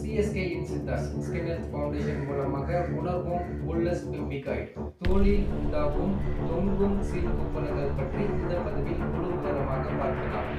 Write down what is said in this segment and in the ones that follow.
CSK இன்சித்தாஸ் skin health foundation மூலமாக உணர்வோம் புல்லஸ் பெம்பிகாய்டு தோலில் உண்டாகும் தொங்கும் சிறு கொப்பளங்கள் பற்றி இந்த பதிவில் முழு விவரமாக பார்க்கலாம்.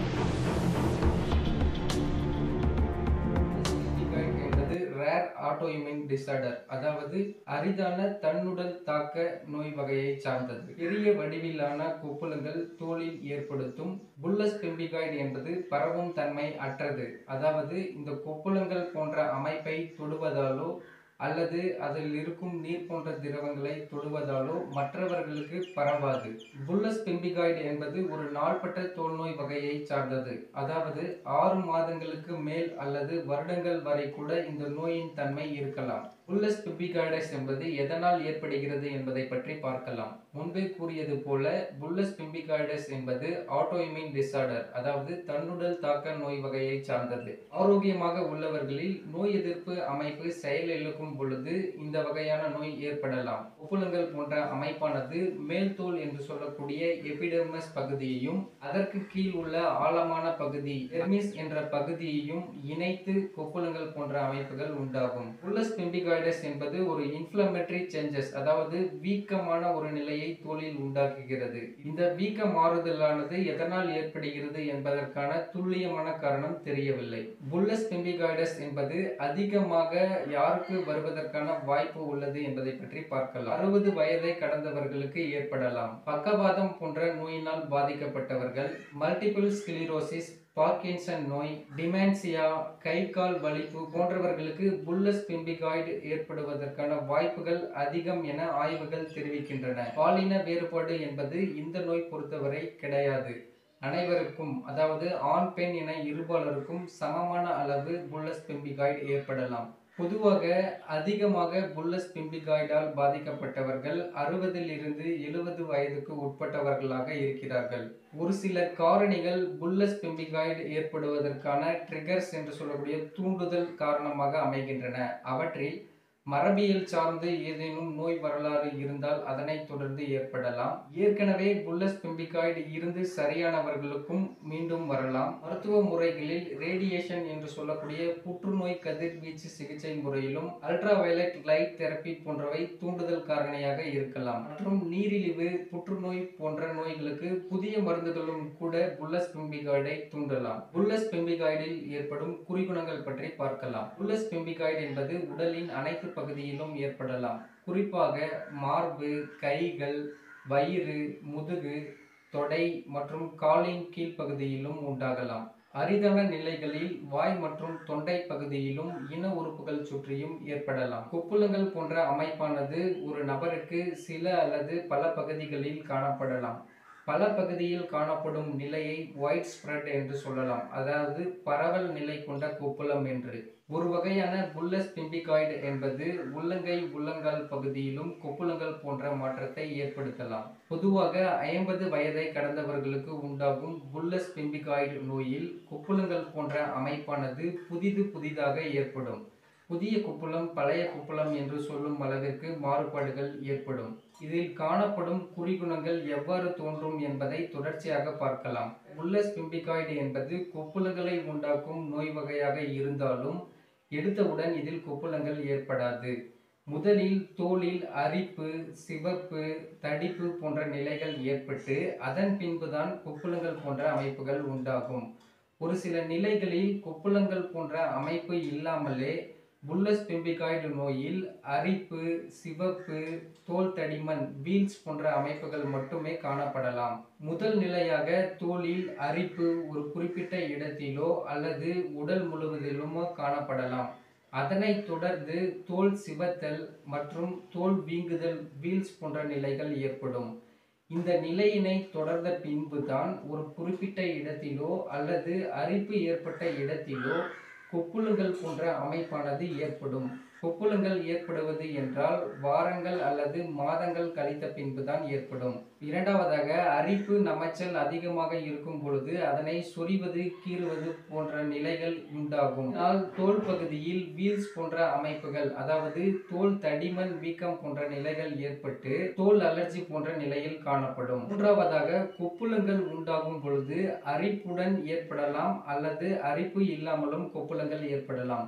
ரேர் ஆட்டோஇம்யூன் டிசார்டர், அதாவது அரிதான தன்னுடல் தாக்க நோய் வகையை சார்ந்தது. பெரிய வடிவிலான கொப்புளங்கள் தோலில் ஏற்படுத்தும். புல்லஸ் பெம்பிகாய்டு என்பது பரவும் தன்மை அற்றது, அதாவது இந்த கொப்புளங்கள் போன்ற அமைப்பை தொடுவதாலோ அல்லது அதில் இருக்கும் நீர் போன்ற திரவங்களை தொடுவதாலோ மற்றவர்களுக்கு பரவாது. புல்லஸ் பெம்பிகாய்டு என்பது ஒரு நாள்பட்ட தோல் நோய் வகையை சார்ந்தது, அதாவது 6 மாதங்களுக்கு மேல் அல்லது வருடங்கள் வரை கூட இந்த நோயின் தன்மை இருக்கலாம். புல்லஸ் பெம்பிகாய்டஸ் என்பது எதனால் ஏற்படுகிறது என்பதை பற்றி பார்க்கலாம். முன்பே கூறியது போல புல்லஸ் பெம்பிகாய்டஸ் என்பது ஆட்டோஇம்யூன் டிசார்டர், அதாவது தன்னுடல் தாக்க நோய் வகையை சார்ந்தது. ஆரோக்கியமாக உள்ளவர்களில் நோய் எதிர்ப்பு அமைப்பு செயலிழக்கும் பொழுது இந்த வகையான நோய் ஏற்படலாம். கொப்புளங்கள் போன்ற அமைப்பானது மேல் தோல் என்று சொல்லக்கூடிய எபிடெர்மஸ் பகுதியையும் அதற்கு கீழ் உள்ள ஆழமான பகுதி டெர்மிஸ் என்ற பகுதியையும் இணைத்து கொப்புளங்கள் போன்ற அமைப்புகள் உண்டாகும். புல்லஸ் பெம்பிகாய்டஸ் என்பது ஒரு இன்ஃப்ளமேட்டரி சேஞ்சஸ், அதாவது வீக்கமான ஒரு நிலையை தோலில் உண்டாக்குகிறது. இந்த வீக்க மாறுதலானது எதனால் ஏற்படுகிறது என்பதற்கான துல்லியமான காரணம் தெரியவில்லை. புல்லஸ் பெம்பிகாய்டஸ் என்பது அதிகமாக யாருக்கு வருவதற்கான வாய்ப்பு உள்ளது என்பதை பற்றி பார்க்கலாம். 60 வயதை கடந்தவர்களுக்கு ஏற்படலாம். பக்கவாதம் போன்ற நோயினால் பாதிக்கப்பட்டவர்கள், மல்டிபிள் ஸ்க்ளீரோசிஸ், பார்க்கின்சன் நோய், டிமென்சியா, கை கால் வலிப்பு போன்றவர்களுக்கு புல்லஸ் பெம்பிகாய்டு ஏற்படுவதற்கான வாய்ப்புகள் அதிகம் என ஆய்வுகள் தெரிவிக்கின்றன. பாலின வேறுபாடு என்பது இந்த நோய் பொறுத்தவரை கிடையாது. அனைவருக்கும், அதாவது ஆண் பெண் என இருபாலருக்கும் சமமான அளவு புல்லஸ் பெம்பிகாய்டு ஏற்படலாம். பொதுவாக அதிகமாக புல்லஸ் பெம்பிகாய்டால் பாதிக்கப்பட்டவர்கள் 60 இருந்து 70 வயதுக்கு உட்பட்டவர்களாக இருக்கிறார்கள். ஒரு சில காரணிகள் புல்லஸ் பெம்பிகாய்டு ஏற்படுவதற்கான ட்ரிகர்ஸ் என்று சொல்லக்கூடிய தூண்டுதல் காரணமாக அமைகின்றன. அவற்றில் மரபியல் சார்ந்து ஏதேனும் நோய் வரலாறு இருந்தால் அதனை தொடர்ந்து ஏற்படலாம். ஏற்கனவே புல்லஸ் பெம்பிகாய்டு இருந்து சரியானவர்களுக்கும் மீண்டும் வரலாம். மருத்துவ முறைகளில் ரேடியேஷன் என்று சொல்லக்கூடிய புற்றுநோய் கதிர்வீச்சு சிகிச்சை முறையிலும் அல்ட்ராவயலட் லைட் தெரப்பி போன்றவை தூண்டுதல் காரணியாக இருக்கலாம். மற்றும் நீரிழிவு, புற்றுநோய் போன்ற நோய்களுக்கு புதிய மருந்துகளும் கூட புல்லஸ் பெம்பிகாய்டை தூண்டலாம். புல்லஸ் பெம்பிகாய்டில் ஏற்படும் குறிகுணங்கள் பற்றி பார்க்கலாம். புல்லஸ் பெம்பிகாய்டு என்பது உடலின் அனைத்து பகுதியிலும் ஏற்படலாம். குறிப்பாக மார்பு, கைகள், வயிறு, முதுகு, தொடை மற்றும் காலின் கீழ்ப்பகுதியிலும் உண்டாகலாம். அரிதான நிலைகளில் வாய் மற்றும் தொண்டை பகுதியிலும் இன உறுப்புகள் சுற்றியும் ஏற்படலாம். கொப்புளங்கள் போன்ற அமைப்பானது ஒரு நபருக்கு சில அல்லது பல பகுதிகளில் காணப்படலாம். பல பகுதியில் காணப்படும் நிலையை ஒயிட் ஸ்ப்ரெட் என்று சொல்லலாம், அதாவது பரவல் நிலை கொண்ட கொப்புளம் என்று. ஒரு வகையான புல்லஸ் பெம்பிகாய்டு என்பது உள்ளங்கை, உள்ளங்கால் பகுதியிலும் கொப்புளங்கள் போன்ற மாற்றத்தை ஏற்படுத்தலாம். பொதுவாக 50 வயதை கடந்தவர்களுக்கு உண்டாகும் புல்லஸ் பெம்பிகாய்டு நோயில் கொப்புளங்கள் போன்ற அமைப்பானது புதிதாக ஏற்படும். புதிய கொப்புளம் பழைய கொப்புளம் என்று சொல்லும் அளவிற்கு மாறுபாடுகள் ஏற்படும். இதில் காணப்படும் குறிகுணங்கள் எவ்வாறு தோன்றும் என்பதை தொடர்ச்சியாக பார்க்கலாம். புல்லஸ் பெம்பிகாய்டு என்பது கொப்புளங்களை உண்டாக்கும் நோய் வகையாக இருந்தாலும் எடுத்தவுடன் இதில் கொப்புளங்கள் ஏற்படாது. முதலில் தோலில் அரிப்பு, சிவப்பு, தடிப்பு போன்ற நிலைகள் ஏற்பட்டு அதன் பின்புதான் கொப்புளங்கள் போன்ற அமைப்புகள் உண்டாகும். ஒரு சில நிலைகளில் கொப்புளங்கள் போன்ற அமைப்பு இல்லாமலே புல்லஸ் பெம்பிகாய்டு நோயில் அரிப்பு, சிவப்பு, தோல் தடிமன், வீல்ஸ் போன்ற அமைப்புகள் மட்டுமே காணப்படலாம். முதல் நிலையாக தோலில் அரிப்பு ஒரு குறிப்பிட்ட இடத்திலோ அல்லது உடல் முழுவதிலுமோ காணப்படலாம். அதனைத் தொடர்ந்து தோல் சிவத்தல் மற்றும் தோல் வீங்குதல், வீல்ஸ் போன்ற நிலைகள் ஏற்படும். இந்த நிலையினை தொடர்ந்த பின்புதான் ஒரு குறிப்பிட்ட இடத்திலோ அல்லது அரிப்பு ஏற்பட்ட இடத்திலோ கொப்புளங்கள் போன்ற அமைப்பானது ஏற்படும். கொப்புளங்கள் ஏற்படுவது என்றால் வாரங்கள் அல்லது மாதங்கள் கழித்த பின்புதான் ஏற்படும். இரண்டாவதாக, அரிப்பு, நமைச்சல் அதிகமாக இருக்கும் பொழுது அதனை சொறிவது, கீறுவது போன்ற நிலைகள் உண்டாகும். ஆனால் தோல் பகுதியில் வீல்ஸ் போன்ற அமைப்புகள், அதாவது தோல் தடிமன், வீக்கம் போன்ற நிலைகள் ஏற்பட்டு தோல் அலர்ஜி போன்ற நிலையில் காணப்படும். மூன்றாவதாக, கொப்புளங்கள் உண்டாகும் பொழுது அரிப்புடன் ஏற்படலாம் அல்லது அரிப்பு இல்லாமலும் கொப்புளங்கள் ஏற்படலாம்.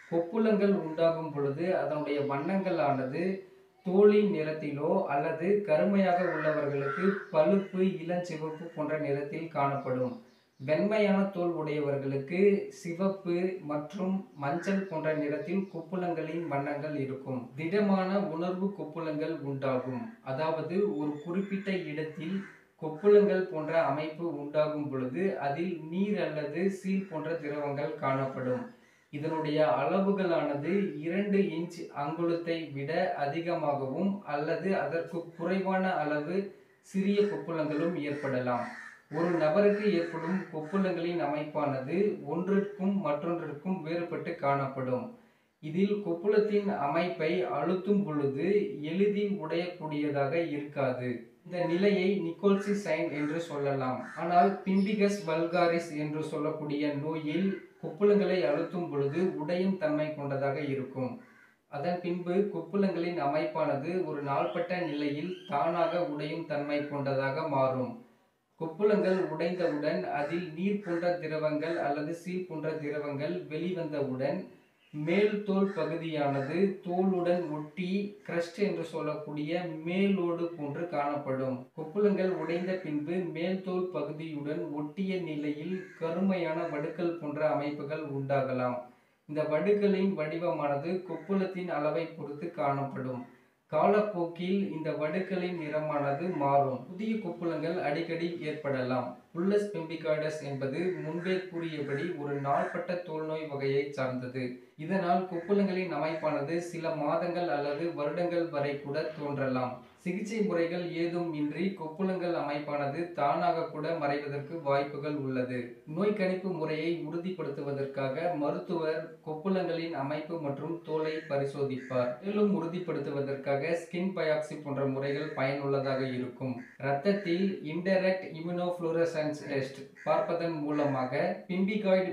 கொப்புளங்கள் உண்டாகும் பொழுது அதனுடைய வண்ணங்களானது தோலின் நிறத்திலோ அல்லது கருமையாக உள்ளவர்களுக்கு பழுப்பு, இளஞ்சிவப்பு போன்ற நிறத்தில் காணப்படும். வெண்மையான தோல் உடையவர்களுக்கு சிவப்பு மற்றும் மஞ்சள் போன்ற நிறத்தில் கொப்புளங்களின் வண்ணங்கள் இருக்கும். திடமான உணர்வு கொப்புளங்கள் உண்டாகும். அதாவது ஒரு குறிப்பிட்ட இடத்தில் கொப்புளங்கள் போன்ற அமைப்பு உண்டாகும் பொழுது அதில் நீர் அல்லது சீல் போன்ற திரவங்கள் காணப்படும். இதனுடைய அளவுகளானது 2 இன்ச் அங்குலத்தை விட அதிகமாகவும் அல்லது அதற்கு குறைவான அளவு சிறிய கொப்புளங்களும் ஏற்படலாம். ஒரு நபருக்கு ஏற்படும் கொப்புளங்களின் அமைப்பானது ஒன்றிற்கும் மற்றொன்றிற்கும் வேறுபட்டு காணப்படும். இதில் கொப்புளத்தின் அமைப்பை அழுத்தும் பொழுது எளிதில் உடையக்கூடியதாக இருக்காது. இந்த நிலையை நிக்கோல்சி சைன் என்று சொல்லலாம். ஆனால் பிம்பிகஸ் வல்காரிஸ் என்று சொல்லக்கூடிய நோயில் கொப்புளங்களை அழுத்தும் பொழுது உடையும் தன்மை கொண்டதாக இருக்கும். அதன் பின்பு கொப்புளங்களின் அமைப்பானது ஒரு நாள்பட்ட நிலையில் தானாக உடையும் தன்மை கொண்டதாக மாறும். கொப்புளங்கள் உடைந்தவுடன் அதில் நீர் போன்ற திரவங்கள் அல்லது சீல் போன்ற திரவங்கள் வெளிவந்தவுடன் மேல் தோல் பகுதியானது தோலுடன் ஒட்டி கிரஸ்ட் என்று சொல்லக்கூடிய மேலோடு போன்று காணப்படும். கொப்புளங்கள் உடைந்த பின்பு மேல் தோல் பகுதியுடன் ஒட்டிய நிலையில் கருமையான வடுக்கள் போன்ற அமைப்புகள் உண்டாகலாம். இந்த வடுக்களின் வடிவமானது கொப்புளத்தின் அளவை பொறுத்து காணப்படும். காலப்போக்கில் இந்த வடுக்களின் நிறமானது மாறும். புதிய கொப்புளங்கள் அடிக்கடி ஏற்படலாம். புல்லஸ் பெம்பிகாய்டஸ் என்பது முன்பே கூறியபடி ஒரு நாள்பட்ட தோல்நோய் வகையை சார்ந்தது. இதனால் கொப்புளங்களின் அமைப்பானது சில மாதங்கள் அல்லது வருடங்கள் வரை கூட தோன்றலாம். சிகிச்சை முறைகள் ஏதும் இன்றி கொப்புளங்கள் அமைப்பானது தானாக கூட மறைவதற்கு வாய்ப்புகள் உள்ளது. நோய் கணிப்பு முறையை உறுதிப்படுத்துவதற்காக மருத்துவர் கொப்புளங்களின் அமைப்பு மற்றும் தோலை பரிசோதிப்பார். மேலும் உறுதிப்படுத்துவதற்காக ஸ்கின் பயாப்சி போன்ற முறைகள் பயனுள்ளதாக இருக்கும். இரத்தத்தில் இன்டைரக்ட் இம்யூனோஃப்ளூரசன்ஸ் டெஸ்ட் பார்ப்பதன் மூலமாக பிம்பிகாய்டு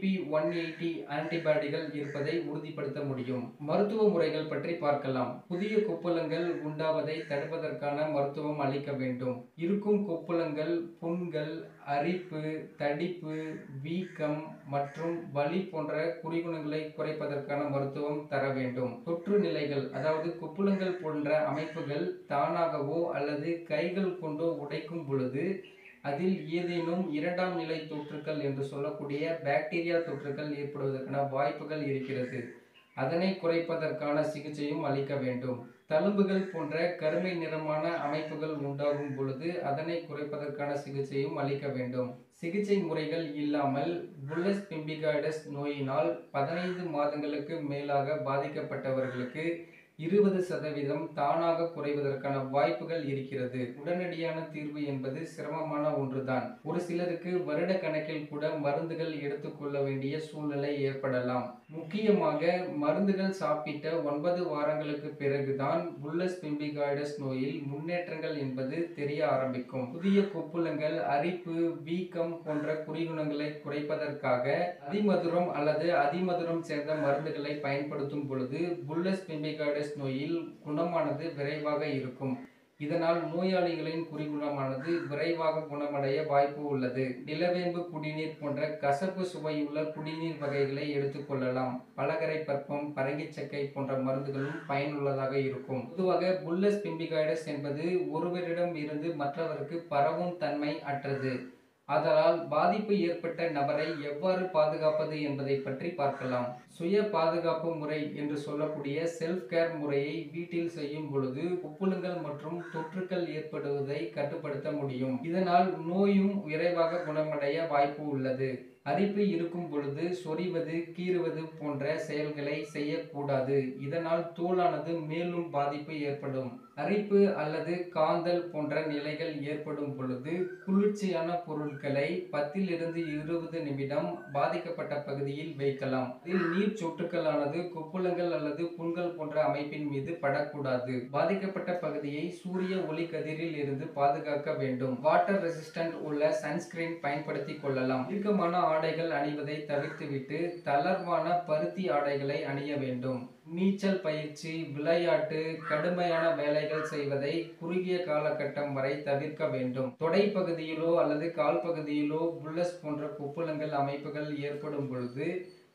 BP180 ஆன்டிபாடிகள் இருப்பதை உறுதிப்படுத்த முடியும். மருத்துவ முறைகள் பற்றி பார்க்கலாம். புதிய கொப்புளங்கள் உண்டாவதை தடுப்பதற்கான மருத்துவம் அளிக்க வேண்டும். இருக்கும் கொப்புளங்கள், புண்கள், அரிப்பு, தடிப்பு, வீக்கம் மற்றும் வலி போன்ற குறிகுணங்களை குறைப்பதற்கான மருத்துவம் தர வேண்டும். தொற்று நிலைகள், அதாவது கொப்புளங்கள் போன்ற அமைப்புகள் தானாகவோ அல்லது கைகள் கொண்டோ உடைக்கும் பொழுது அதில் ஏதேனும் 2ஆம் நிலை தொற்றுக்கள் என்று சொல்லக்கூடிய பாக்டீரியா தொற்றுக்கள் ஏற்படுவதற்கான வாய்ப்புகள் இருக்கிறது. அதனை குறைப்பதற்கான சிகிச்சையும் அளிக்க வேண்டும். தழும்புகள் போன்ற கருமை நிறமான அமைப்புகள் உண்டாகும் பொழுது அதனை குறைப்பதற்கான சிகிச்சையும் அளிக்க வேண்டும். சிகிச்சை முறைகள் இல்லாமல் புல்லஸ் பெம்பிகாய்டஸ் நோயினால் 15 மாதங்களுக்கு மேலாக பாதிக்கப்பட்டவர்களுக்கு 20% தானாக குறைவதற்கான வாய்ப்புகள் இருக்கிறது. உடனடியான தீர்வு என்பது சிரமமான ஒன்றுதான். ஒரு சிலருக்கு வருட கணக்கில் கூட மருந்துகள் எடுத்துக்கொள்ள வேண்டிய சூழ்நிலை ஏற்படலாம். முக்கியமாக மருந்துகள் சாப்பிட்ட 9 வாரங்களுக்கு பிறகுதான் புல்லஸ் பெம்பிகாய்டஸ் நோயில் முன்னேற்றங்கள் என்பது தெரிய ஆரம்பிக்கும். புதிய கொப்புளங்கள், அரிப்பு, வீக்கம் போன்ற குறிகுணங்களை குறைப்பதற்காக அதிமதுரம் அல்லது அதிமதுரம் சேர்ந்த மருந்துகளை பயன்படுத்தும் பொழுது புல்லஸ் பெம்பிகாய்டஸ் நோயில் குணமானது விரைவாக இருக்கும். இதனால் நோயாளிகளின் குறிகுணமானது விரைவாக குணமடைய வாய்ப்பு உள்ளது. நிலவேம்பு குடிநீர் போன்ற கசப்பு சுவையுள்ள குடிநீர் வகைகளை எடுத்துக்கொள்ளலாம். பலகரை பற்பம், பரங்கிச்சக்கை போன்ற மருந்துகளும் பயனுள்ளதாக இருக்கும். பொதுவாக புல்லஸ் பெம்பிகாய்டஸ் என்பது ஒருவரிடம் இருந்து மற்றவருக்கு பரவும் தன்மை அற்றது. ஆதலால் பாதிப்பு ஏற்பட்ட நபரை எவ்வாறு பாதுகாப்பது என்பதை பற்றி பார்க்கலாம். சுய பாதுகாப்பு முறை என்று சொல்லக்கூடிய செல்ஃப் கேர் முறையை வீட்டில் செய்யும் பொழுது கொப்புளங்கள் மற்றும் தொற்றுக்கள் ஏற்படுவதை கட்டுப்படுத்த முடியும். இதனால் நோயும் விரைவாக குணமடைய வாய்ப்பு உள்ளது. அரிப்பு இருக்கும் பொழுது சொறிவது, கீறுவது போன்ற செயல்களை செய்யக்கூடாது. இதனால் தோலானது மேலும் பாதிப்பு ஏற்படும். அரிப்பு அல்லது காந்தல் போன்ற நிலைகள் ஏற்படும் பொழுது குளிர்ச்சியான பொருட்களை 10 இருந்து 20 நிமிடம் பாதிக்கப்பட்ட பகுதியில் வைக்கலாம். இதில் நீர் சொட்டுக்களானது கொப்புளங்கள் அல்லது புண்கள் போன்ற அமைப்பின் மீது படக்கூடாது. பாதிக்கப்பட்ட பகுதியை சூரிய ஒளி கதிரில் இருந்து பாதுகாக்க வேண்டும். வாட்டர் ரெசிஸ்டன்ட் உள்ள சன்ஸ்கிரீன் பயன்படுத்திக் கொள்ளலாம். இறுக்கமான ஆடைகள் அணிவதை தவிர்த்துவிட்டு தளர்வான பருத்தி ஆடைகளை அணிய வேண்டும். நீச்சல் பயிற்சி, விளையாட்டு, கடுமையான வேலைகள் செய்வதை குறுகிய காலகட்டம் வரை தவிர்க்க வேண்டும். தொடை பகுதியிலோ அல்லது கால் பகுதியிலோ புல்லஸ் போன்ற கொப்புளங்கள் அமைப்புகள் ஏற்படும் பொழுது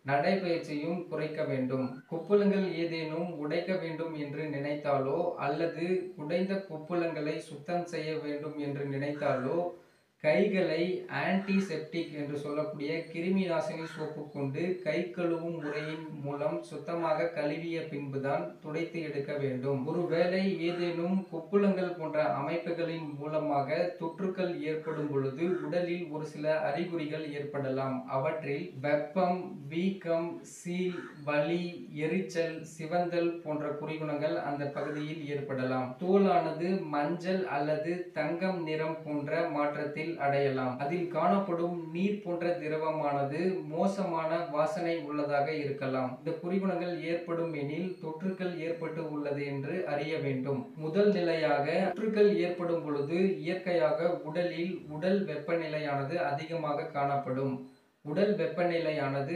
நடைபயிற்சியும் குறைக்க வேண்டும். கொப்புளங்கள் ஏதேனும் உடைக்க வேண்டும் என்று நினைத்தாலோ அல்லது உடைந்த கொப்புளங்களை சுத்தம் செய்ய வேண்டும் என்று நினைத்தாலோ கைகளை ஆன்டிசெப்டிக் என்று சொல்லக்கூடிய கிருமி நாசினி சோப்பு கொண்டு கை கழுவும் முறையின் மூலம் சுத்தமாக கழுவிய பின்புதான் துடைத்து எடுக்க வேண்டும். ஒருவேளை ஏதேனும் கொப்புளங்கள் போன்ற அமைப்புகளின் மூலமாக தொற்றுக்கள் ஏற்படும் பொழுது உடலில் ஒரு சில அறிகுறிகள் ஏற்படலாம். அவற்றில் வெப்பம், வீக்கம், சீல், வலி, எரிச்சல், சிவந்தல் போன்ற குறிகுணங்கள் அந்த பகுதியில் ஏற்படலாம். தோலானது மஞ்சள் அல்லது தங்கம் நிறம் போன்ற மாற்றத்தில் அடையலாம். அதில் காணப்படும் நீர் போன்ற திரவமானது மோசமான வாசனை உள்ளதாக இருக்கலாம். இந்த குறிகுணங்கள் ஏற்படும் எனில் தொற்றுக்கள் ஏற்பட்டு உள்ளது என்று அறிய வேண்டும். முதல் நிலையாக தொற்றுக்கள் ஏற்படும் பொழுது இயற்கையாக உடலில் உடல் வெப்பநிலையானது அதிகமாக காணப்படும். உடல் வெப்பநிலையானது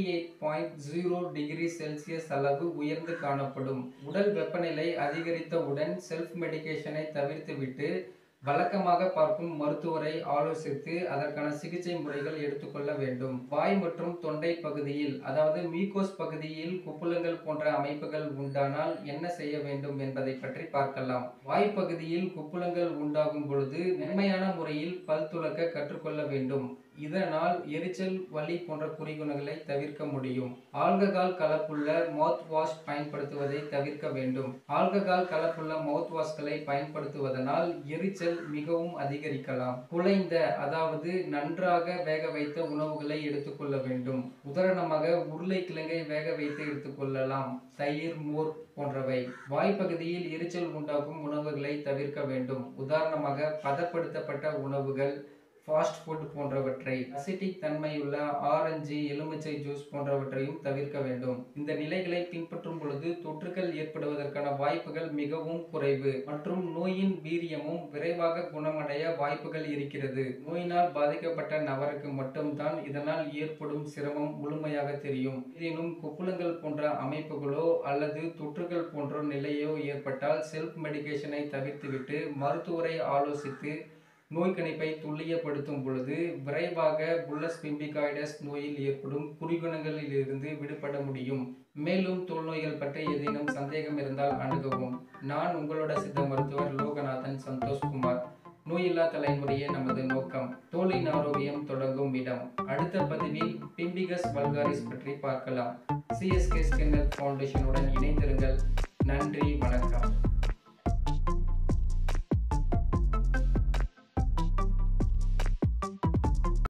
38.0 டிகிரி செல்சியஸ் அளவு உயர்ந்து காணப்படும். உடல் வெப்பநிலை அதிகரித்தவுடன் செல்ஃப் மெடிகேஷனை தவிர்த்துவிட்டு வழக்கமாக பார்க்கும் மருத்துவரை ஆலோசித்து அதற்கான சிகிச்சை முறைகள் எடுத்துக்கொள்ள வேண்டும். வாய் மற்றும் தொண்டை பகுதியில் அதாவது மீகோஸ் பகுதியில் கொப்புளங்கள் போன்ற அமைப்புகள் உண்டானால் என்ன செய்ய வேண்டும் என்பதை பற்றி பார்க்கலாம். வாய் பகுதியில் கொப்புளங்கள் உண்டாகும் பொழுது மென்மையான முறையில் பல் துலக்க கற்றுக்கொள்ள வேண்டும். இதனால் எரிச்சல், வலி போன்ற குறிகுணங்களை தவிர்க்க முடியும். ஆல்கஹால் கலப்புள்ள மவுத் வாஷ் பயன்படுத்துவதை தவிர்க்க வேண்டும். ஆல்கஹால் கலப்புள்ள மவுத் வாஷ்களை பயன்படுத்துவதனால் எரிச்சல் மிகவும் அதிகரிக்கலாம். குழைந்த அதாவது நன்றாக வேக வைத்த உணவுகளை எடுத்துக்கொள்ள வேண்டும். உதாரணமாக உருளைக்கிழங்கை வேக வைத்து எடுத்துக்கொள்ளலாம். தயிர், மோர் போன்றவை. வாய்ப்பகுதியில் எரிச்சல் உண்டாக்கும் உணவுகளை தவிர்க்க வேண்டும். உதாரணமாக பதப்படுத்தப்பட்ட உணவுகள், ஃபாஸ்ட் ஃபுட் போன்றவற்றை, அசிட்டிக் தன்மையுள்ள ஆரஞ்சு, எலுமிச்சை ஜூஸ் போன்றவற்றையும் தவிர்க்க வேண்டும். இந்த நிலைகளை பின்பற்றும் பொழுது தொற்றுக்கள் ஏற்படுவதற்கான வாய்ப்புகள் மிகவும் குறைவு மற்றும் நோயின் வீரியமும் விரைவாக குணமடைய வாய்ப்புகள் இருக்கிறது. நோயினால் பாதிக்கப்பட்ட நபருக்கு மட்டும்தான் இதனால் ஏற்படும் சிரமம் முழுமையாக தெரியும். ஏதேனும் கொப்புளங்கள் போன்ற அமைப்புகளோ அல்லது தொற்றுகள் போன்ற நிலையோ ஏற்பட்டால் செல்ஃப் மெடிகேஷனை தவிர்த்துவிட்டு மருத்துவரை ஆலோசித்து நோய் கணிப்பை துல்லியப்படுத்தும் பொழுது விரைவாக புல்லஸ் பிம்பிகாய்டஸ் நோயில் ஏற்படும் குறிகுணங்களில் இருந்து விடுபட முடியும். மேலும் தோல் நோய்கள் பற்றி ஏதேனும் சந்தேகம் இருந்தால் அணுகவும். நான் உங்களோட சித்த மருத்துவர் லோகநாதன் சந்தோஷ்குமார். நோயில்லா தலைமுறையே நமது நோக்கம். தோலின் ஆரோக்கியம் தொடங்கும் இடம். அடுத்த பதிவில் பிம்பிகஸ் வல்காரிஸ் பற்றி பார்க்கலாம். CSK ஸ்கின்னர் ஃபவுண்டேஷனுடன் இணைந்திருங்கள். நன்றி, வணக்கம்.